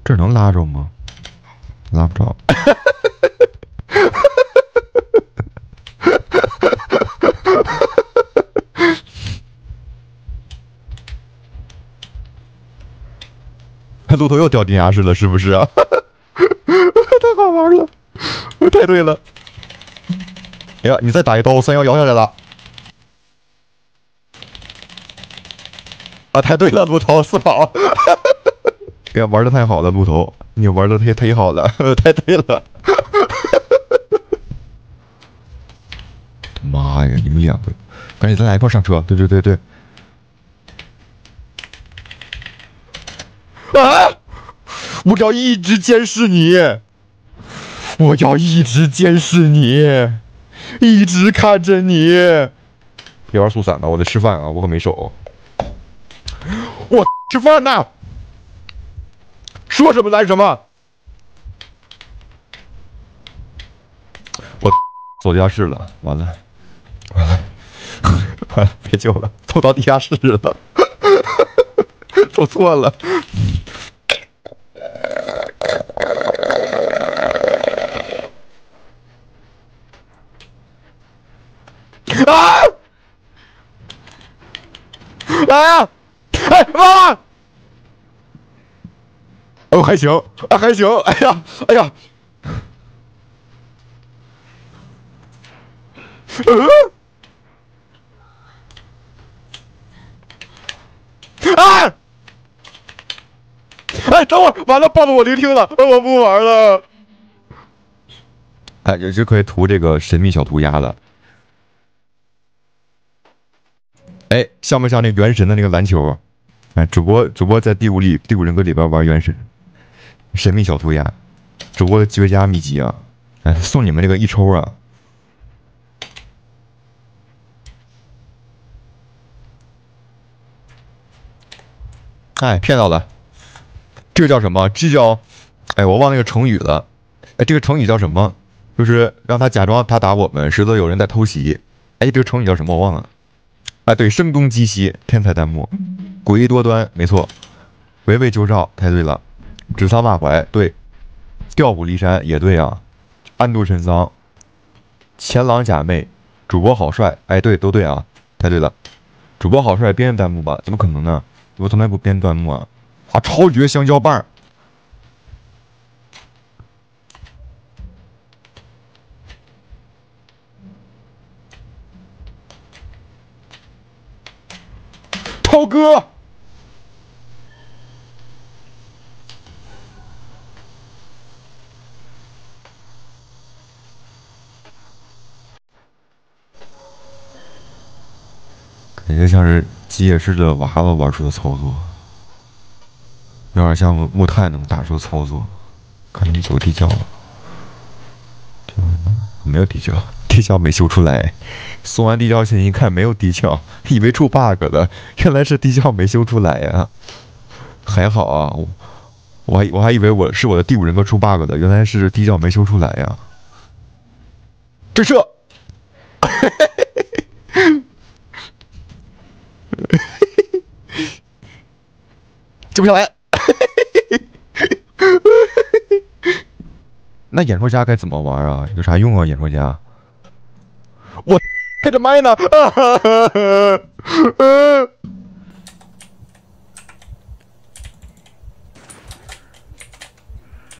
这能拉着吗？拉不着。鹿头又掉地下室了，是不是啊？太好玩了，太对了。哎呀，你再打一刀，311摇下来了。啊，太对了，鹿头4跑。哎呀，玩的太好了，鹿头，你玩的忒好了，太对了。妈呀，你们2个，赶紧咱俩一块上车。对对对对。啊！我要一直监视你，我要一直监视你，一直看着你。别玩速闪了，我得吃饭啊，我可没手。我吃饭呢，说什么来什么。我走地下室了，完了，完了，完了，别救了，走到地下室了，走错了。啊！来呀！哎，妈！哦，还行，啊，还行。哎呀，哎呀！啊！哎，等会儿，完了，暴露我聆听了，我不玩了。哎，也就可以涂这个神秘小涂鸦了。哎，像不像那原神的那个篮球？哎，主播在第五人格里边玩原神，神秘小涂鸦，主播的绝佳秘籍啊！哎，送你们这个一抽啊！哎，骗到了，这个叫什么？这叫，哎，我忘那个成语了。哎，这个成语叫什么？就是让他假装他打我们，实则有人在偷袭。哎，这个成语叫什么？我忘了。哎，对，声东击西，天才弹幕，诡异多端，没错，围魏救赵，太对了，指桑骂槐，对，调虎离山也对啊，暗度陈仓，前狼假寐，主播好帅，哎，对，都对啊，太对了，主播好帅，编弹幕吧？怎么可能呢？我从来不编弹幕啊！啊，超绝香蕉棒！涛哥，感觉像是机械师的娃娃玩出的操作，有点像木炭能打出的操作。看你走地窖了，没有地窖，地窖没修出来。送完地窖信一看没有地窖，以为出 bug 了，原来是地窖没修出来呀。还好啊，我还以为我的第5人格出 bug 的，原来是地窖没修出来呀。震慑，救不下来。那演说家该怎么玩啊？有啥用啊？演说家，我开着麦呢。